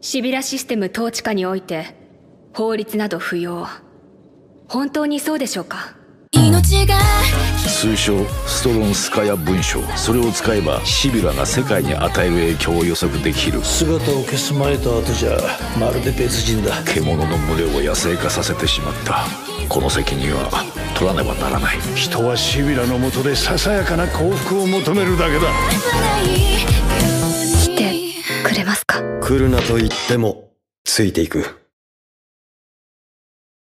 シビラシステム統治下において法律など不要。本当にそうでしょうか？ 通称ストロンスカヤ文章、それを使えばシビラが世界に与える影響を予測できる。 姿を消す前と後じゃまるで別人だ。 獣の群れを野生化させてしまった。この責任は取らねばならない。 人はシビラの下でささやかな幸福を求めるだけだ。 来てくれますか？ 来るなと言ってもついていく。